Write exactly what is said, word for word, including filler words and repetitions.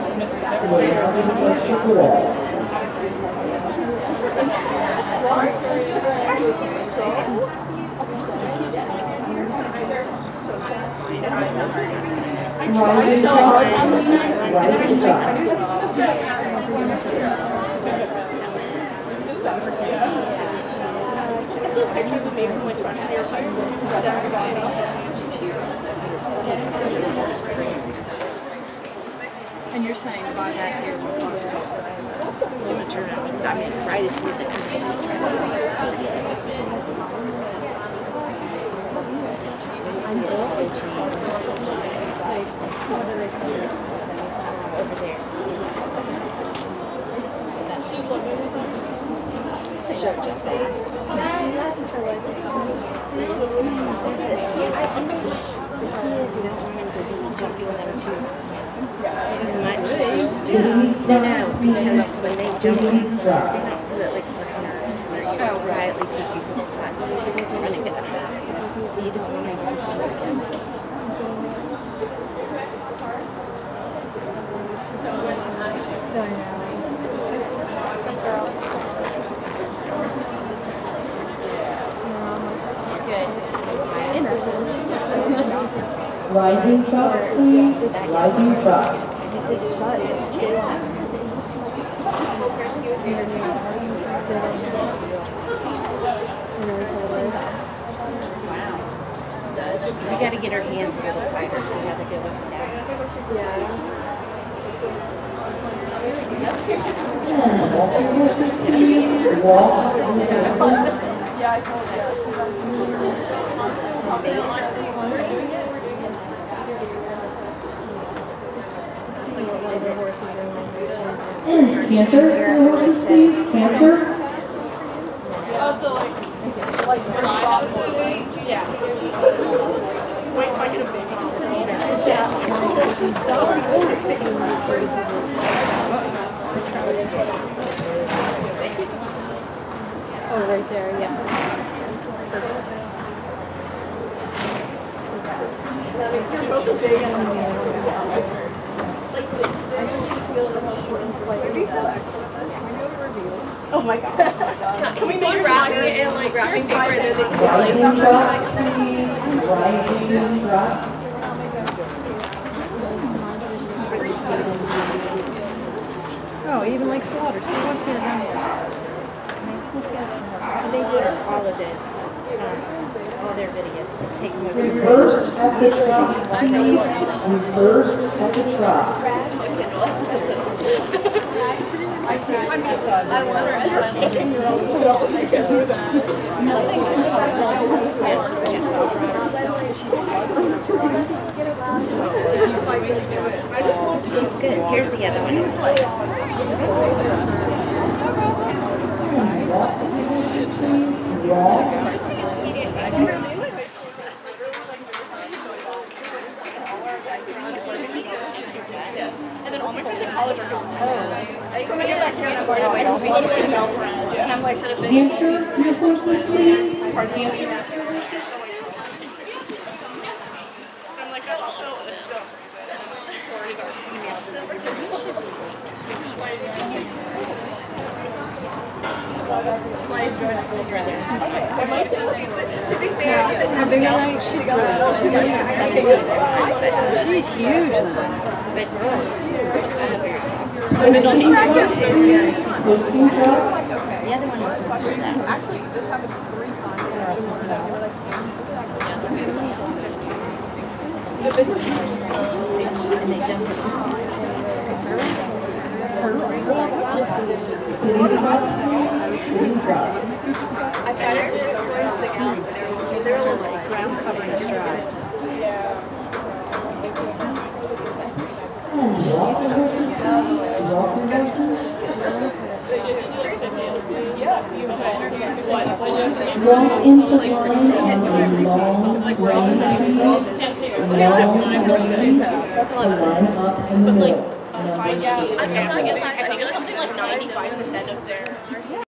Pictures of me from like freshman year of high school. And you're saying by that year we're talking about I'm gonna turn out. I mean, right as soon as it comes out. Over there. Show Jeff back. The key is you don't want him to be jumping them too, too much too soon. No, no, because when they jump, they like do it like for nerves. Like, oh, quietly take you to the spot. So you're going to get a half. So you don't want to push it again. Rising shot, please. Rising shot. I said shut, it's too long. We got to get our hands a little tighter so we have to go up and down. Yeah. Yeah, I told Canter, your horses, please. Canter. Oh, so like, like your spot would wait? Yeah. Wait if I get a big one. Yeah. Oh, right there, yeah. You're both as big and oh my god. Can we make wrapping it and like wrapping paper and then they can just like Rising shot, please. Rising shot. Oh, he even likes water. So what's going on here? They do all of this, um, all their videos. They take them over. Reverse at the trot, please. Reverse at the trot. I can't. I wonder if I'm taking your own adult I can do that. She's good. Here's the other one. And then all my friends in college are gone. I come get back here and I'm already like speaking to female friends. And I'm like, Canter, your horses, please. pardon me. I'm like, that's also a joke. Stories are speaking out. My stories are full of brother. I might think, to be fair, How big are they? She's got seventeen. She's huge. But the middle name is so serious. the other one is more than that. Actually, just having three times. The business is so And they just Sitting trot, please. Sitting trot. I thought it was so good. they're like ground covering stride. And walk the horses, please. Walk the horses. Walk into line on the long line, please. Long line. Line up in the middle. Yeah, I feel like something like ninety-five percent of their